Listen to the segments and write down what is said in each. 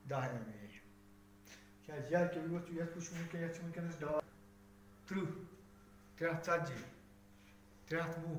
10 MA کیا زیادہ کہ یوت یت کچھ ممکن یت ممکنس 30 340 390.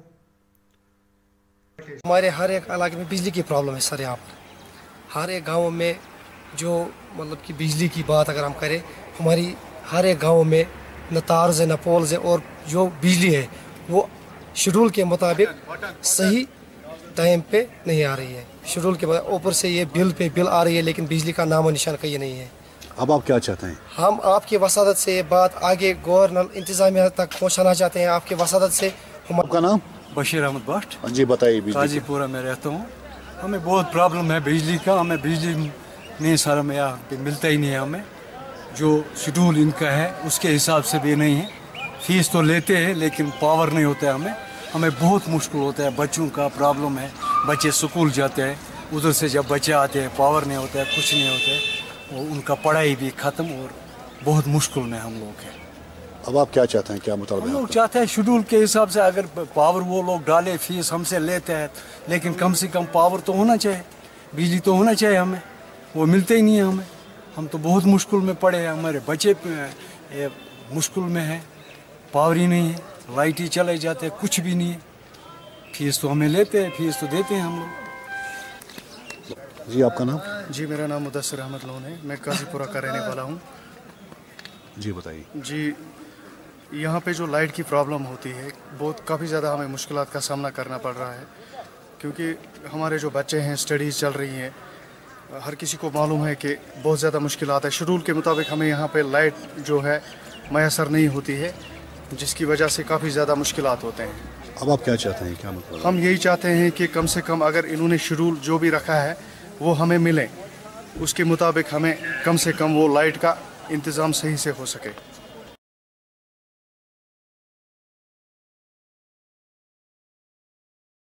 ہمارے ہر ایک علاقے میں بجلی کی پرابلم ہے سر. یہاں پر ہر ایک گاؤں میں جو مطلب کہ بجلی کی بات اگر ہم کریں, ہماری ہر ایک گاؤں میں نہ تارز ہے نہ پولز ہے, اور جو بجلی ہے وہ شیڈول کے مطابق صحیح ٹائم پہ نہیں آ رہی ہے. شیڈول کے بعد اوپر سے یہ بل پہ بل آ رہی ہے, لیکن بجلی کا نام و نشان کہیں نہیں ہے. اب آپ کیا چاہتے ہیں؟ ہم آپ کی وسادت سے یہ بات آگے گورنر انتظامیہ تک پہنچانا چاہتے ہیں. آپ کی وسادت سے آپ کا نام؟ بشیر احمد بٹ. جی بتائیے. قاضی پورہ میں رہتا ہوں. ہمیں بہت پرابلم ہے بجلی کا. ہمیں بجلی نہیں سر, ہمیں یہاں پہ ملتا ہی نہیں ہے. ہمیں جو شیڈول ان کا ہے اس کے حساب سے بھی نہیں ہے. فیس تو لیتے ہیں لیکن پاور نہیں ہوتا ہے. ہمیں بہت مشکل ہوتا ہے. بچوں کا پرابلم ہے, بچے اسکول جاتے ہیں, ادھر سے جب بچے آتے ہیں پاور نہیں ہوتا ہے, کچھ نہیں ہوتا ہے, اور ان کا پڑھائی بھی ختم, اور بہت مشکل میں ہم لوگ ہیں. اب آپ کیا چاہتے ہیں, کیا مطالبہ؟ ہم لوگ چاہتے ہیں شیڈول کے حساب سے اگر پاور وہ لوگ ڈالے, فیس ہم سے لیتے ہیں, لیکن کم سے کم پاور تو ہونا چاہیے, بجلی تو ہونا چاہیے. ہمیں وہ ملتے ہی نہیں ہے. ہم تو بہت مشکل میں پڑے ہیں. ہمارے بچے مشکل میں ہیں, پاور ہی نہیں ہے, لائٹ ہی چلے جاتے ہیں, کچھ بھی نہیں ہے. فیس تو ہمیں لیتے ہیں, فیس تو دیتے ہیں ہم لوگ. جی آپ کا نام؟ جی میرا نام مدثر احمد لون ہے. میں قاضی پورہ کا رہنے والا ہوں. جی بتائیے. جی یہاں پہ جو لائٹ کی پرابلم ہوتی ہے, کافی زیادہ ہمیں مشکلات کا سامنا کرنا پڑ رہا ہے, کیونکہ ہمارے جو بچے ہیں اسٹڈیز چل رہی ہیں. ہر کسی کو معلوم ہے کہ بہت زیادہ مشکلات ہے. شیڈول کے مطابق ہمیں یہاں پہ لائٹ جو ہے میسر نہیں ہوتی ہے, جس کی وجہ سے کافی زیادہ مشکلات ہوتے ہیں. اب آپ کیا چاہتے ہیں, کیا مطلب؟ ہم یہی چاہتے ہیں کہ کم سے کم اگر انہوں نے شیڈول جو بھی رکھا ہے وہ ہمیں ملے, اس کے مطابق ہمیں کم سے کم وہ لائٹ کا انتظام صحیح سے ہو سکے.